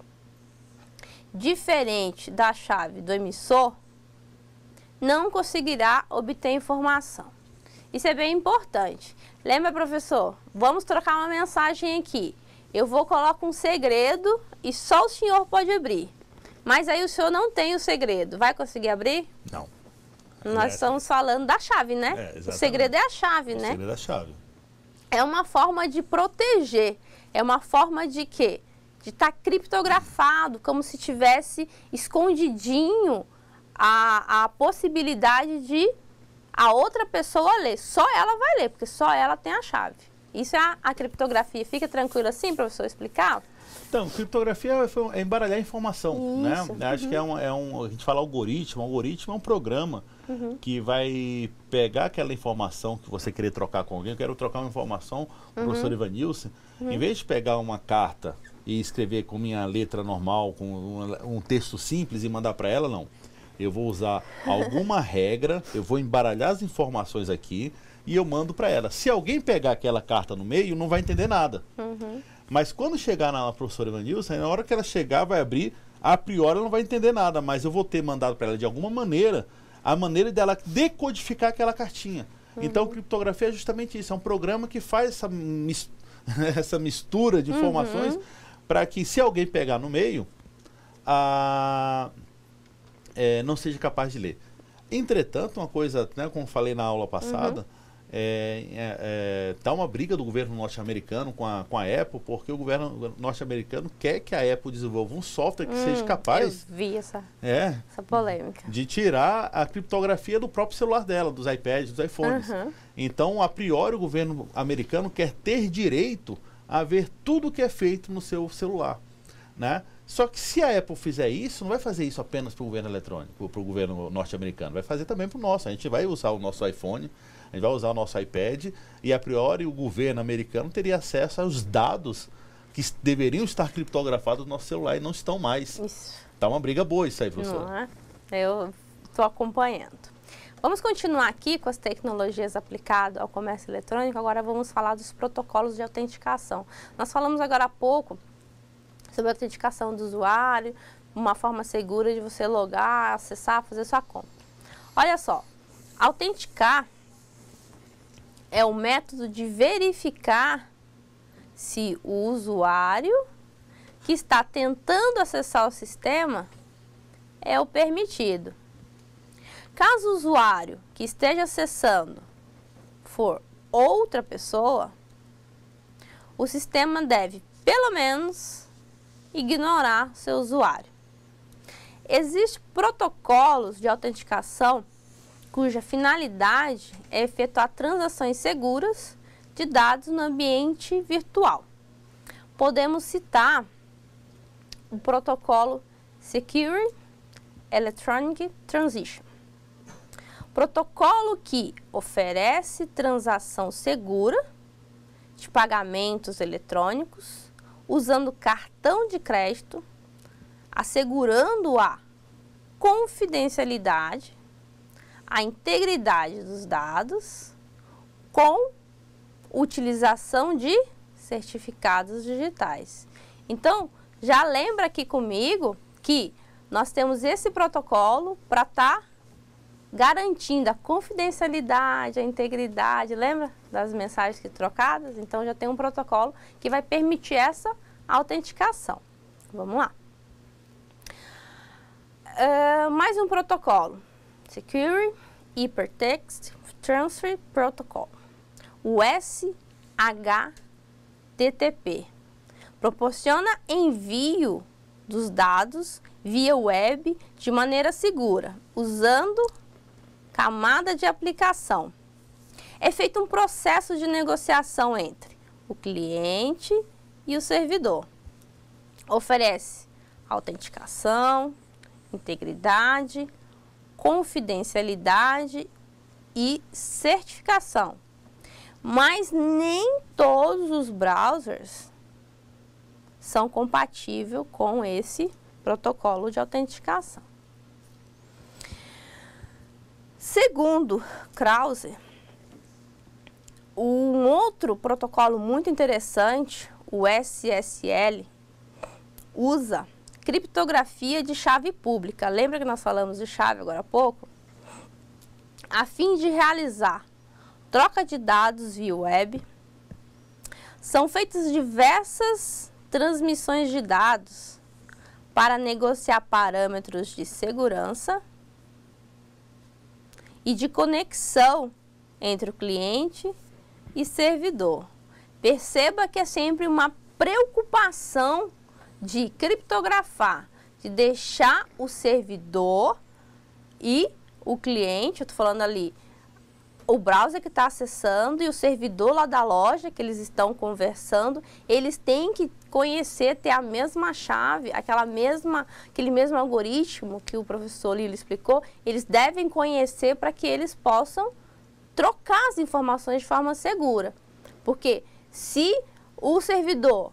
diferente da chave do emissor, não conseguirá obter informação. Isso é bem importante. Lembra, professor? Vamos trocar uma mensagem aqui. Eu colocar um segredo e só o senhor pode abrir. Mas aí o senhor não tem o segredo. Vai conseguir abrir? Não. Nós estamos falando da chave, né? O segredo é a chave, né? O segredo é a chave. É uma forma de proteger. É uma forma de quê? De estar criptografado, como se tivesse escondidinho a possibilidade de a outra pessoa ler. Só ela vai ler, porque só ela tem a chave. Isso é a criptografia. Fica tranquilo assim, professor, explicar? Então, criptografia é embaralhar informação, né? Acho que a gente fala algoritmo é um programa que vai pegar aquela informação que você querer trocar com alguém. Eu quero trocar uma informação com o professor Ivanilson. Em vez de pegar uma carta e escrever com minha letra normal, com um texto simples e mandar para ela, não. Eu vou usar alguma regra, eu vou embaralhar as informações aqui e eu mando para ela. Se alguém pegar aquela carta no meio, não vai entender nada. Mas quando chegar na professora Ivanilson, na hora que ela chegar, vai abrir, a priori ela não vai entender nada, mas eu vou ter mandado para ela de alguma maneira, a maneira dela decodificar aquela cartinha. Então, criptografia é justamente isso, é um programa que faz essa mistura de informações para que, se alguém pegar no meio, não seja capaz de ler. Entretanto, uma coisa, né, como falei na aula passada, tá uma briga do governo norte-americano com a Apple, porque o governo norte-americano quer que a Apple desenvolva um software que seja capaz... Eu vi essa polêmica. De tirar a criptografia do próprio celular dela, dos iPads, dos iPhones. Então, a priori, o governo americano quer ter direito a ver tudo que é feito no seu celular, né? Só que se a Apple fizer isso, não vai fazer isso apenas para o governo eletrônico, para o governo norte-americano, vai fazer também para o nosso. A gente vai usar o nosso iPhone, a gente vai usar o nosso iPad e, a priori, o governo americano teria acesso aos dados que deveriam estar criptografados no nosso celular e não estão mais. Isso. Tá uma briga boa isso aí, professor. Não é? Eu estou acompanhando. Vamos continuar aqui com as tecnologias aplicadas ao comércio eletrônico. Agora vamos falar dos protocolos de autenticação. Nós falamos agora há pouco sobre a autenticação do usuário, uma forma segura de você logar, acessar, fazer sua compra. Olha só, autenticar é o método de verificar se o usuário que está tentando acessar o sistema é o permitido. Caso o usuário que esteja acessando for outra pessoa, o sistema deve, pelo menos, ignorar seu usuário. Existem protocolos de autenticação cuja finalidade é efetuar transações seguras de dados no ambiente virtual. Podemos citar o protocolo Secure Electronic Transition, protocolo que oferece transação segura de pagamentos eletrônicos usando cartão de crédito, assegurando a confidencialidade, a integridade dos dados, com utilização de certificados digitais. Então, já lembra aqui comigo que nós temos esse protocolo para estar garantindo a confidencialidade, a integridade, lembra das mensagens que trocadas? Então, já tem um protocolo que vai permitir essa autenticação. Vamos lá. Mais um protocolo, Secure Hypertext Transfer Protocol, o SHTTP, proporciona envio dos dados via web de maneira segura, usando camada de aplicação. É feito um processo de negociação entre o cliente e o servidor. Oferece autenticação, integridade, confidencialidade e certificação. Mas nem todos os browsers são compatíveis com esse protocolo de autenticação. Segundo Krause, um outro protocolo muito interessante, o SSL, usa criptografia de chave pública. Lembra que nós falamos de chave agora há pouco? A fim de realizar troca de dados via web, são feitas diversas transmissões de dados para negociar parâmetros de segurança e de conexão entre o cliente e servidor. Perceba que é sempre uma preocupação de criptografar, de deixar o servidor e o cliente, eu estou falando ali, o browser que está acessando e o servidor lá da loja que eles estão conversando, eles têm que conhecer, ter a mesma chave, aquele mesmo algoritmo que o professor Lilo explicou, eles devem conhecer para que eles possam trocar as informações de forma segura. Porque se o servidor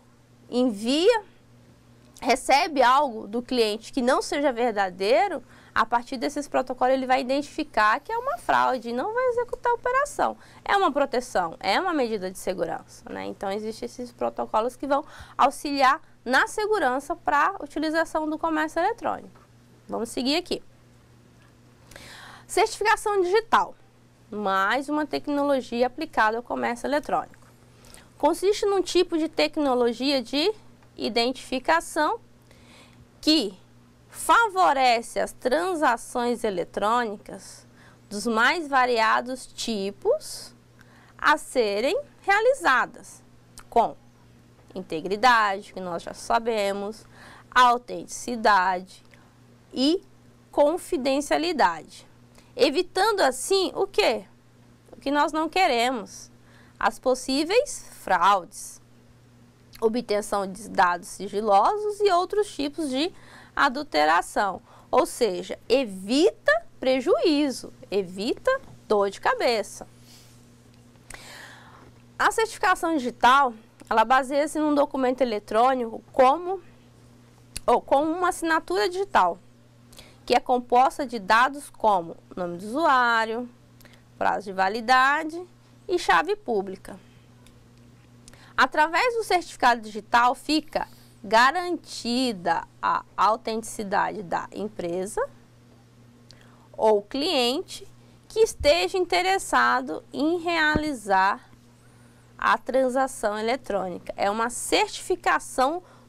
recebe algo do cliente que não seja verdadeiro, a partir desses protocolos ele vai identificar que é uma fraude e não vai executar a operação. É uma proteção, é uma medida de segurança, né? Então, existem esses protocolos que vão auxiliar na segurança para a utilização do comércio eletrônico. Vamos seguir aqui. Certificação digital, mais uma tecnologia aplicada ao comércio eletrônico. Consiste num tipo de tecnologia de identificação que favorece as transações eletrônicas dos mais variados tipos a serem realizadas com integridade, que nós já sabemos, autenticidade e confidencialidade, evitando assim o quê? O que nós não queremos, as possíveis fraudes, obtenção de dados sigilosos e outros tipos de adulteração, ou seja, evita prejuízo, evita dor de cabeça. A certificação digital, ela baseia-se num documento eletrônico com uma assinatura digital, que é composta de dados como nome do usuário, prazo de validade e chave pública. Através do certificado digital fica garantida a autenticidade da empresa ou cliente que esteja interessado em realizar a transação eletrônica. É uma certificação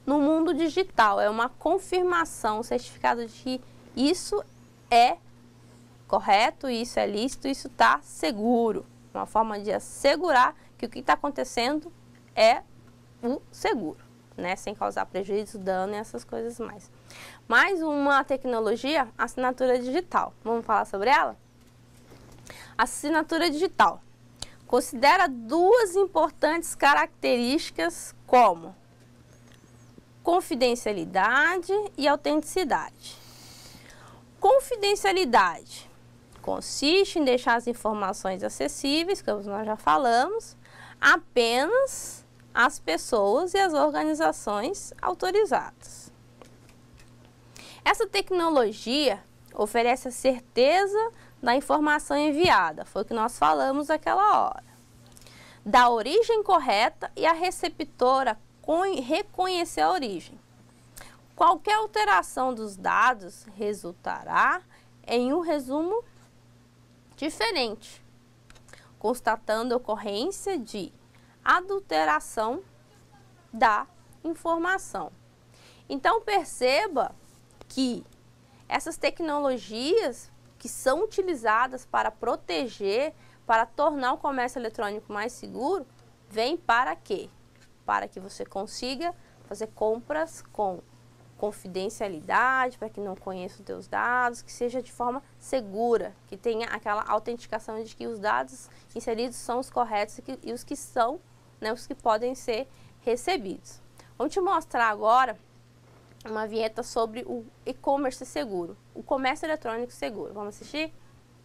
no mundo digital, é uma confirmação, um certificado de que isso é correto, isso é lícito, isso está seguro. Uma forma de assegurar que o que está acontecendo é o seguro, né? Sem causar prejuízo, dano e essas coisas mais. Mais uma tecnologia, assinatura digital. Vamos falar sobre ela? Assinatura digital considera duas importantes características como confidencialidade e autenticidade. Confidencialidade consiste em deixar as informações acessíveis, como nós já falamos, apenas às pessoas e às organizações autorizadas. Essa tecnologia oferece a certeza da informação enviada, foi o que nós falamos naquela hora, da origem correta e a receptora reconhecer a origem. Qualquer alteração dos dados resultará em um resumo diferente, constatando a ocorrência de adulteração da informação. Então perceba que essas tecnologias que são utilizadas para proteger, para tornar o comércio eletrônico mais seguro, vêm para quê? Para que você consiga fazer compras com confidencialidade, para que não conheça os seus dados, que seja de forma segura, que tenha aquela autenticação de que os dados inseridos são os corretos e os que são, né, os que podem ser recebidos. Vou te mostrar agora uma vinheta sobre o e-commerce seguro, o comércio eletrônico seguro. Vamos assistir?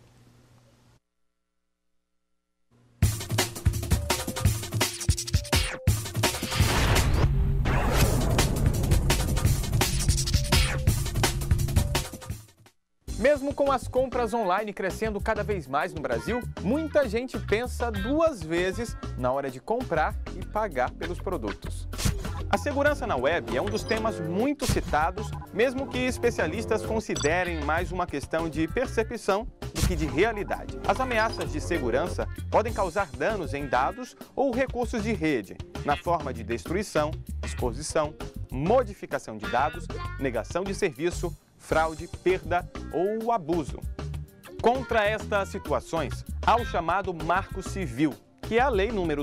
Mesmo com as compras online crescendo cada vez mais no Brasil, muita gente pensa duas vezes na hora de comprar e pagar pelos produtos. A segurança na web é um dos temas muito citados, mesmo que especialistas considerem mais uma questão de percepção do que de realidade. As ameaças de segurança podem causar danos em dados ou recursos de rede, na forma de destruição, exposição, modificação de dados, negação de serviço, fraude, perda ou abuso. Contra estas situações, há o chamado Marco Civil, que é a Lei número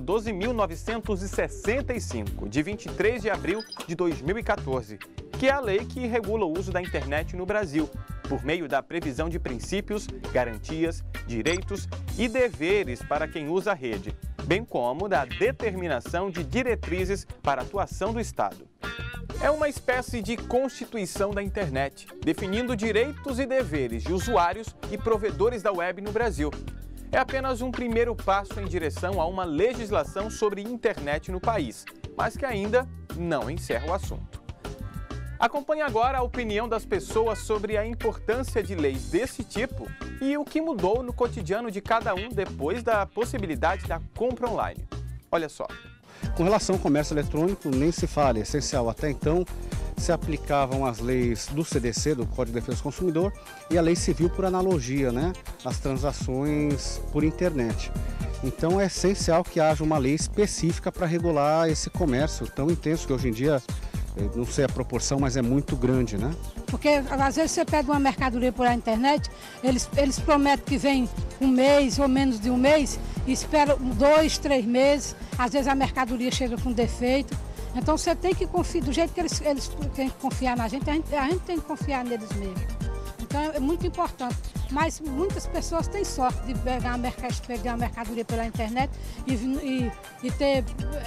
12.965, de 23 de abril de 2014, que é a lei que regula o uso da internet no Brasil, por meio da previsão de princípios, garantias, direitos e deveres para quem usa a rede, bem como da determinação de diretrizes para a atuação do Estado. É uma espécie de Constituição da internet, definindo direitos e deveres de usuários e provedores da web no Brasil. É apenas um primeiro passo em direção a uma legislação sobre internet no país, mas que ainda não encerra o assunto. Acompanhe agora a opinião das pessoas sobre a importância de leis desse tipo e o que mudou no cotidiano de cada um depois da possibilidade da compra online. Olha só. Com relação ao comércio eletrônico, nem se fala, é essencial. Até então, se aplicavam as leis do CDC, do Código de Defesa do Consumidor, e a lei civil por analogia, né? As transações por internet. Então é essencial que haja uma lei específica para regular esse comércio tão intenso que hoje em dia, não sei a proporção, mas é muito grande, né? Porque às vezes você pede uma mercadoria por internet, eles prometem que vem um mês ou menos de um mês e espera 2, 3 meses, às vezes a mercadoria chega com defeito. Então você tem que confiar, do jeito que eles têm que confiar na gente, a gente tem que confiar neles mesmo. Então é muito importante. Mas muitas pessoas têm sorte de pegar a mercadoria pela internet e ter,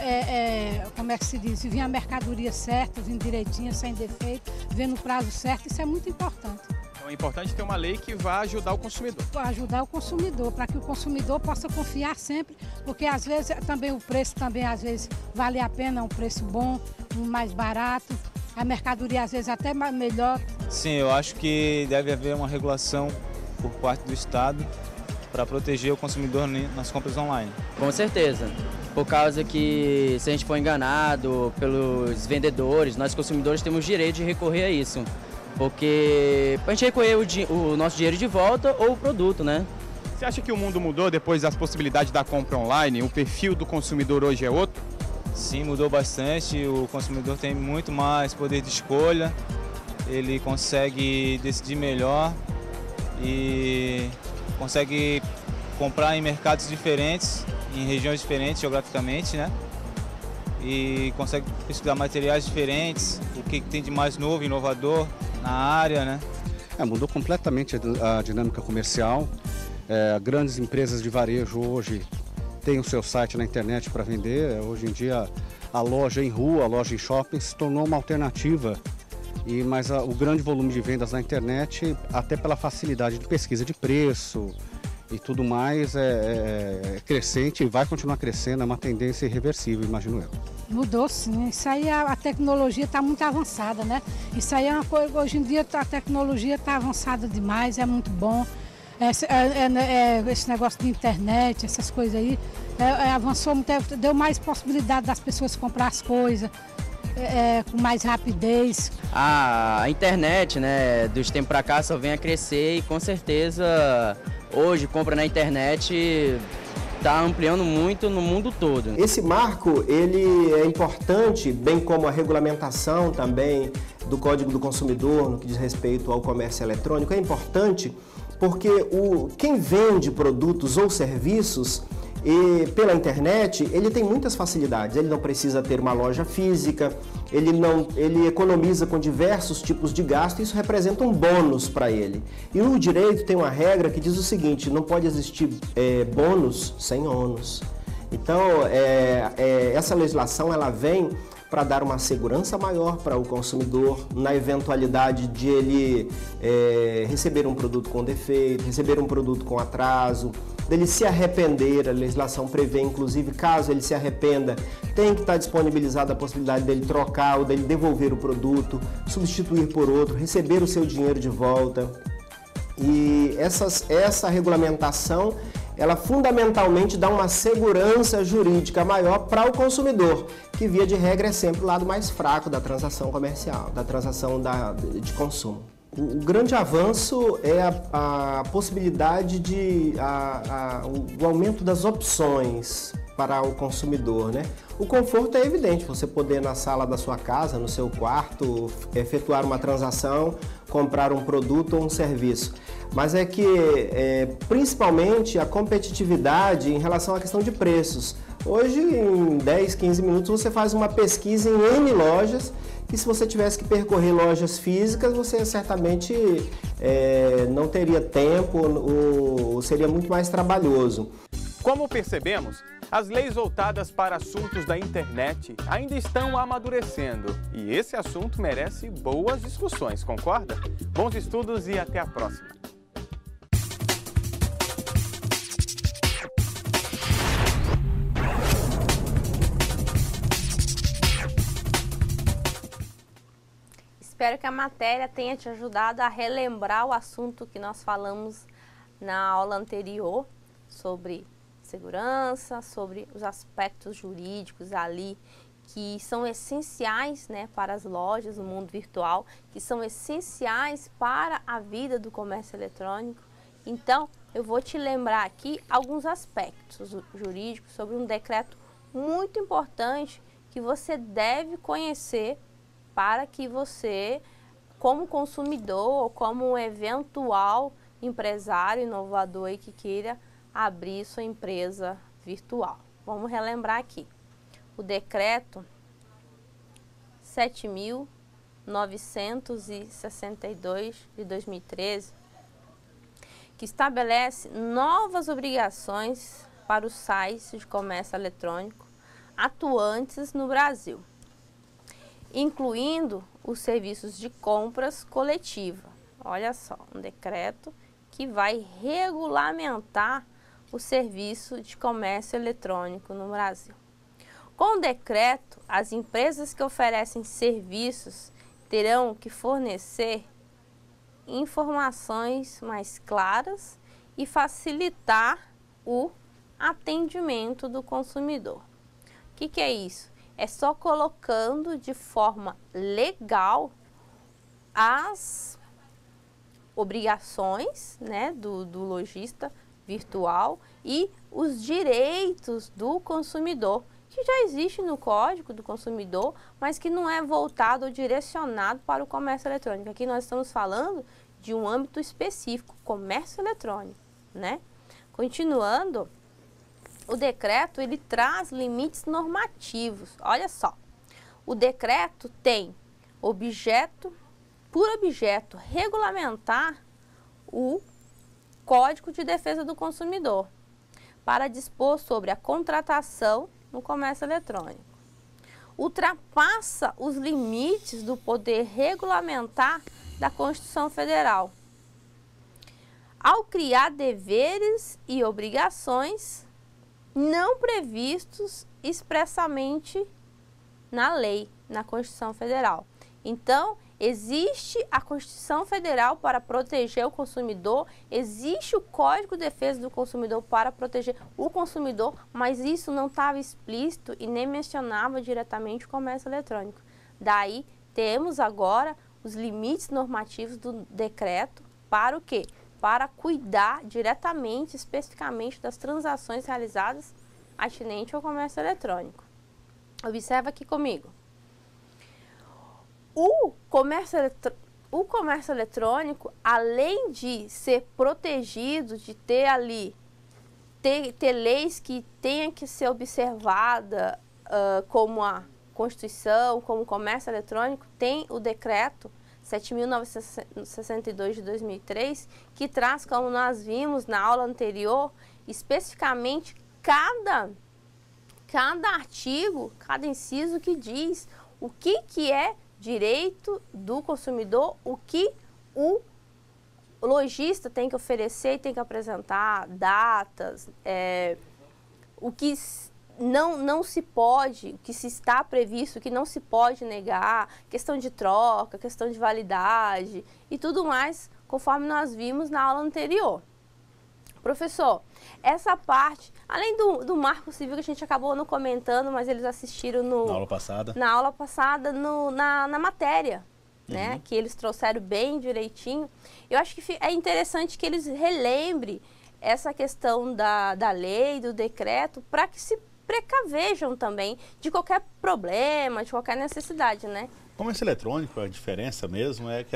como é que se diz, vir a mercadoria certa, vir direitinha, sem defeito, vir no prazo certo, isso é muito importante. Então é importante ter uma lei que vá ajudar o consumidor. Para ajudar o consumidor, para que o consumidor possa confiar sempre, porque às vezes também o preço também às vezes vale a pena, um preço bom, um mais barato, a mercadoria às vezes até melhor. Sim, eu acho que deve haver uma regulação por parte do Estado para proteger o consumidor nas compras online. Com certeza, por causa que se a gente for enganado pelos vendedores, nós consumidores temos direito de recorrer a isso, porque para a gente recolher o nosso dinheiro de volta ou o produto, né? Você acha que o mundo mudou depois das possibilidades da compra online? O perfil do consumidor hoje é outro? Sim, mudou bastante, o consumidor tem muito mais poder de escolha, ele consegue decidir melhor e consegue comprar em mercados diferentes, em regiões diferentes geograficamente, né? E consegue pesquisar materiais diferentes, o que tem de mais novo, inovador na área, né? Mudou completamente a dinâmica comercial. Grandes empresas de varejo hoje têm o seu site na internet para vender. Hoje em dia a loja em rua, a loja em shopping se tornou uma alternativa. Mas o grande volume de vendas na internet, até pela facilidade de pesquisa de preço e tudo mais, é crescente e vai continuar crescendo, é uma tendência irreversível, imagino eu. Mudou sim, isso aí a tecnologia está muito avançada, né? Isso aí é uma coisa, hoje em dia a tecnologia está avançada demais, é muito bom. Esse negócio de internet, essas coisas aí, avançou muito, deu mais possibilidade das pessoas comprar as coisas com mais rapidez. A internet, né, dos tempos para cá só vem a crescer e com certeza hoje compra na internet está ampliando muito no mundo todo. Esse marco ele é importante, bem como a regulamentação também do Código do Consumidor no que diz respeito ao comércio eletrônico, é importante porque quem vende produtos ou serviços pela internet, ele tem muitas facilidades. Ele não precisa ter uma loja física, ele economiza com diversos tipos de gasto, isso representa um bônus para ele. E no direito tem uma regra que diz o seguinte: não pode existir bônus sem ônus. Então, essa legislação ela vem para dar uma segurança maior para o consumidor na eventualidade de ele receber um produto com defeito, receber um produto com atraso, dele se arrepender. A legislação prevê, inclusive, caso ele se arrependa, tem que estar disponibilizada a possibilidade dele trocar ou dele devolver o produto, substituir por outro, receber o seu dinheiro de volta. E essa regulamentação, ela fundamentalmente dá uma segurança jurídica maior para o consumidor, que via de regra é sempre o lado mais fraco da transação comercial, da transação de consumo. O grande avanço é a possibilidade o aumento das opções para o consumidor, né? O conforto é evidente, você poder na sala da sua casa, no seu quarto, efetuar uma transação, comprar um produto ou um serviço. Mas é que, principalmente, a competitividade em relação à questão de preços. Hoje, em 10, 15 minutos, você faz uma pesquisa em N lojas, que se você tivesse que percorrer lojas físicas, você certamente não teria tempo ou seria muito mais trabalhoso. Como percebemos, as leis voltadas para assuntos da internet ainda estão amadurecendo e esse assunto merece boas discussões, concorda? Bons estudos e até a próxima! Espero que a matéria tenha te ajudado a relembrar o assunto que nós falamos na aula anterior sobre segurança, sobre os aspectos jurídicos ali que são essenciais, né, para as lojas no mundo virtual, que são essenciais para a vida do comércio eletrônico. Então, eu vou te lembrar aqui alguns aspectos jurídicos sobre um decreto muito importante que você deve conhecer para que você, como consumidor ou como um eventual empresário inovador aí que queira abrir sua empresa virtual. Vamos relembrar aqui. O decreto 7.962 de 2013, que estabelece novas obrigações para os sites de comércio eletrônico atuantes no Brasil, incluindo os serviços de compras coletiva. Olha só, um decreto que vai regulamentar o serviço de comércio eletrônico no Brasil. Com o decreto, as empresas que oferecem serviços terão que fornecer informações mais claras e facilitar o atendimento do consumidor. O que é isso? É só colocando de forma legal as obrigações, né, do lojista virtual e os direitos do consumidor, que que já existe no Código do Consumidor, mas que não é voltado ou direcionado para o comércio eletrônico. Aqui nós estamos falando de um âmbito específico, comércio eletrônico, né? Continuando, o decreto, ele traz limites normativos. Olha só, o decreto tem por objeto, regulamentar o Código de Defesa do Consumidor, para dispor sobre a contratação no comércio eletrônico. Ultrapassa os limites do poder regulamentar da Constituição Federal, ao criar deveres e obrigações não previstos expressamente na lei, na Constituição Federal. Então, existe a Constituição Federal para proteger o consumidor, existe o Código de Defesa do Consumidor para proteger o consumidor, mas isso não estava explícito e nem mencionava diretamente o comércio eletrônico. Daí, temos agora os limites normativos do decreto para o quê? Para cuidar diretamente, especificamente, das transações realizadas atinente ao comércio eletrônico. Observa aqui comigo. O comércio eletrônico, além de ser protegido, de ter ali, ter leis que tenham que ser observadas, como a Constituição, como o comércio eletrônico, tem o decreto 7.962 de 2003, que traz, como nós vimos na aula anterior, especificamente cada artigo, cada inciso que diz o que é direito do consumidor, o que o lojista tem que oferecer e tem que apresentar, datas, o que não se pode, o que se está previsto, o que não se pode negar, questão de troca, questão de validade e tudo mais, conforme nós vimos na aula anterior. Professor, essa parte, além do Marco Civil que a gente acabou não comentando, mas eles assistiram na aula passada, na matéria, né, que eles trouxeram bem direitinho. Eu acho que é interessante que eles relembrem essa questão da lei, do decreto, para que se precavejam também de qualquer problema, de qualquer necessidade, né? Comércio eletrônico, a diferença mesmo é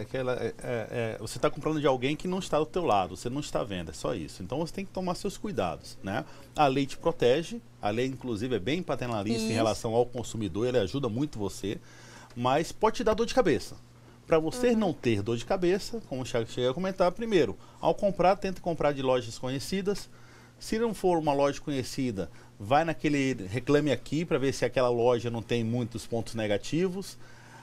você está comprando de alguém que não está do teu lado, você não está à venda, é só isso. Então você tem que tomar seus cuidados, né? A lei te protege, a lei inclusive é bem paternalista em relação ao consumidor, ele ajuda muito você, mas pode te dar dor de cabeça. Para você não ter dor de cabeça, como o Thiago chega a comentar, primeiro, ao comprar, tente comprar de lojas conhecidas. Se não for uma loja conhecida, vai naquele Reclame Aqui para ver se aquela loja não tem muitos pontos negativos.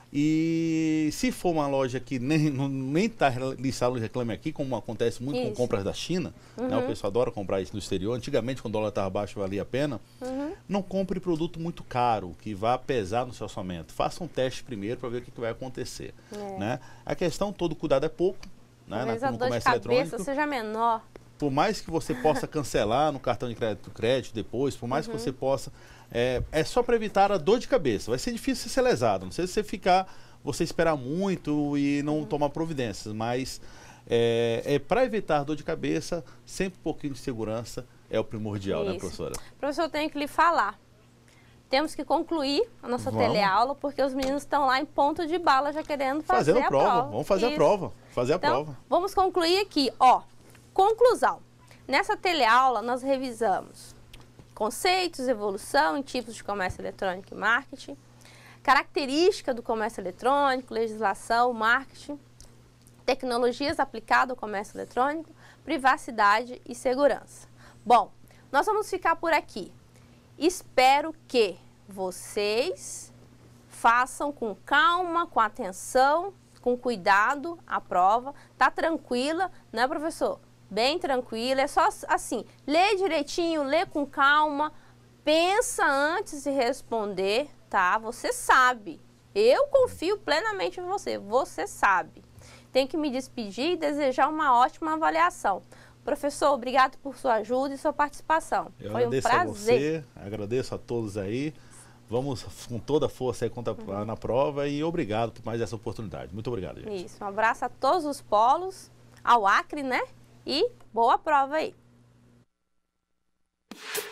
E se for uma loja que nem está listada no Reclame Aqui, como acontece muito com compras da China, né, o pessoal adora comprar isso no exterior, antigamente quando o dólar estava baixo valia a pena, não compre produto muito caro, que vá pesar no seu orçamento. Faça um teste primeiro para ver o que vai acontecer. Né? A questão, todo cuidado é pouco, né, no comércio eletrônico. Seja menor. Por mais que você possa cancelar no cartão de crédito depois, por mais que você possa... É só para evitar a dor de cabeça. Vai ser difícil ser lesado. Não sei se você esperar muito e não tomar providências, mas para evitar dor de cabeça, sempre um pouquinho de segurança é o primordial, né, professora? Professor, eu tenho que lhe falar. Temos que concluir a nossa teleaula, porque os meninos estão lá em ponto de bala já querendo fazer a prova. Vamos fazer a prova. Então, vamos concluir aqui, ó. Conclusão. Nessa teleaula, nós revisamos conceitos, evolução em tipos de comércio eletrônico e marketing, característica do comércio eletrônico, legislação, marketing, tecnologias aplicadas ao comércio eletrônico, privacidade e segurança. Bom, nós vamos ficar por aqui. Espero que vocês façam com calma, com atenção, com cuidado a prova. Tá tranquila, né, professor? Bem tranquila, é só assim, lê direitinho, lê com calma, pensa antes de responder, tá? Você sabe, eu confio plenamente em você, você sabe. Tenho que me despedir e desejar uma ótima avaliação. Professor, obrigado por sua ajuda e sua participação. Foi um prazer. Eu agradeço a você, agradeço a todos aí. Vamos com toda a força aí na prova e obrigado por mais essa oportunidade. Muito obrigado, gente. Isso, um abraço a todos os polos, ao Acre, né? E boa prova aí!